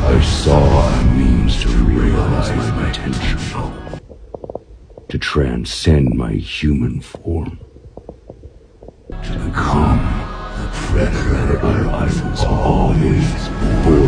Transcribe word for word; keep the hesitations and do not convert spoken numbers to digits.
I saw a means to realize my potential, to transcend my human form, to become the predator I was always born